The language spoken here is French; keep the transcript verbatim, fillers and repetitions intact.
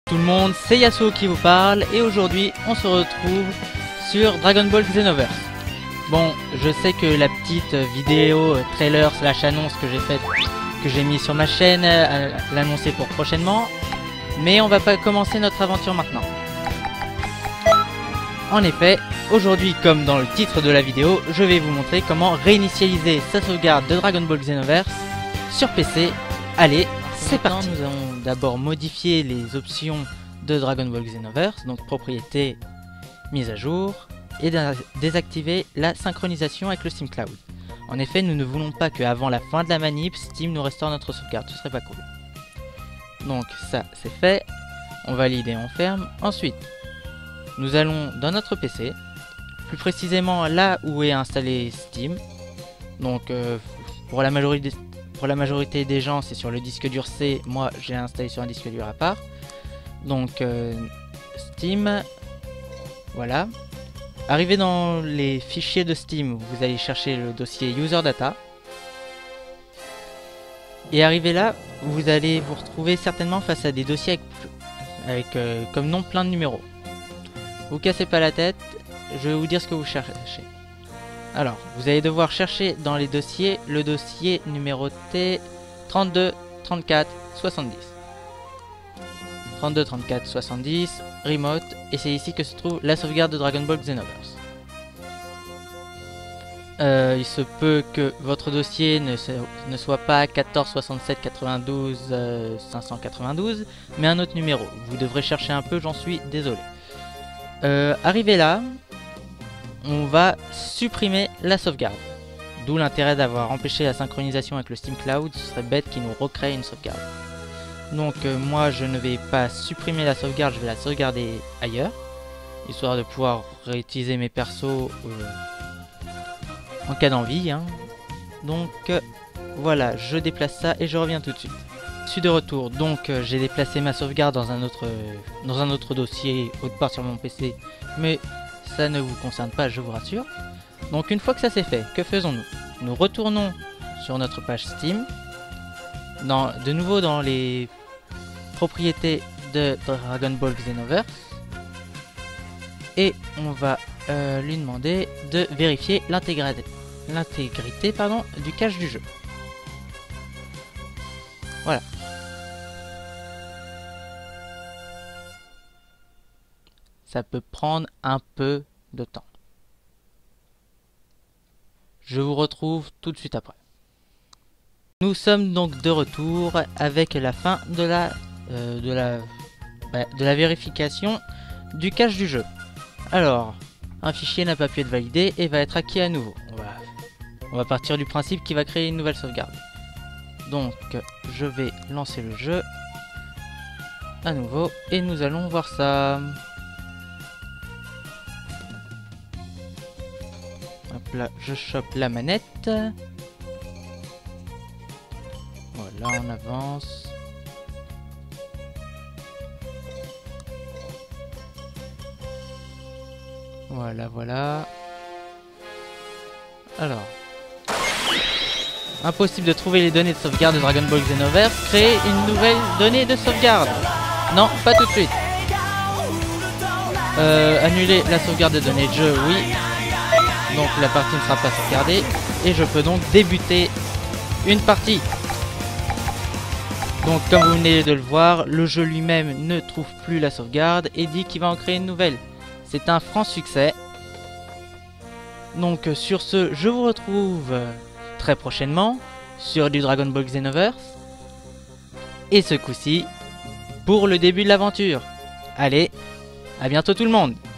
tout le monde, c'est Yasuo qui vous parle et aujourd'hui on se retrouve sur Dragon Ball Xenoverse. Bon, je sais que la petite vidéo trailer slash annonce que j'ai faite, que j'ai mis sur ma chaîne, euh, l'annoncer pour prochainement, mais on va pas commencer notre aventure maintenant. En effet, aujourd'hui comme dans le titre de la vidéo, je vais vous montrer comment réinitialiser sa sauvegarde de Dragon Ball Xenoverse sur P C. Allez, c'est parti. Nous allons d'abord modifier les options de Dragon Ball Xenoverse, donc propriété, mise à jour, et désactiver la synchronisation avec le Steam Cloud. En effet, nous ne voulons pas qu'avant la fin de la manip, Steam nous restaure notre sauvegarde, ce serait pas cool. Donc ça c'est fait, on valide et on ferme. Ensuite, nous allons dans notre P C, plus précisément là où est installé Steam. Donc euh, pour la majorité Pour la majorité des gens, c'est sur le disque dur C. Moi, j'ai installé sur un disque dur à part. Donc, euh, Steam. Voilà. Arrivé dans les fichiers de Steam, vous allez chercher le dossier User Data. Et arrivé là, vous allez vous retrouver certainement face à des dossiers avec, avec euh, comme nom plein de numéros. Vous cassez pas la tête, je vais vous dire ce que vous cherchez. Alors, vous allez devoir chercher dans les dossiers le dossier numéroté trente-deux, trente-quatre, soixante-dix. trente-deux, trente-quatre, soixante-dix, Remote, et c'est ici que se trouve la sauvegarde de Dragon Ball Xenoverse. Euh, il se peut que votre dossier ne, se, ne soit pas quatorze, soixante-sept, quatre-vingt-douze, euh, cinq cent quatre-vingt-douze, mais un autre numéro. Vous devrez chercher un peu, j'en suis désolé. Euh, arrivé là, on va supprimer la sauvegarde. D'où l'intérêt d'avoir empêché la synchronisation avec le Steam Cloud, ce serait bête qu'il nous recrée une sauvegarde. Donc euh, moi je ne vais pas supprimer la sauvegarde, je vais la sauvegarder ailleurs, histoire de pouvoir réutiliser mes persos euh, en cas d'envie. Hein. Donc euh, voilà, je déplace ça et je reviens tout de suite. Je suis de retour, donc euh, j'ai déplacé ma sauvegarde dans un autre, euh, dans un autre dossier autre part sur mon P C, mais ça ne vous concerne pas, je vous rassure. Donc une fois que ça c'est fait, que faisons-nous? Nous retournons sur notre page Steam, dans, de nouveau dans les propriétés de Dragon Ball Xenoverse, et on va euh, lui demander de vérifier l'intégrité l'intégrité pardon du cache du jeu. Voilà. Ça peut prendre un peu de temps. Je vous retrouve tout de suite après. Nous sommes donc de retour avec la fin de la, euh, de la, bah, de la vérification du cache du jeu. Alors, un fichier n'a pas pu être validé et va être acquis à nouveau. On va, on va partir du principe qu'il va créer une nouvelle sauvegarde. Donc, je vais lancer le jeu à nouveau et nous allons voir ça. Hop là, je chope la manette. Voilà, on avance. Voilà, voilà. Alors. Impossible de trouver les données de sauvegarde de Dragon Ball Xenoverse. Créer une nouvelle donnée de sauvegarde. Non, pas tout de suite. Euh, annuler la sauvegarde de données de jeu, oui. Donc la partie ne sera pas sauvegardée et je peux donc débuter une partie. Donc comme vous venez de le voir, le jeu lui-même ne trouve plus la sauvegarde et dit qu'il va en créer une nouvelle. C'est un franc succès. Donc sur ce, je vous retrouve très prochainement sur du Dragon Ball Xenoverse. Et ce coup-ci, pour le début de l'aventure. Allez, à bientôt tout le monde!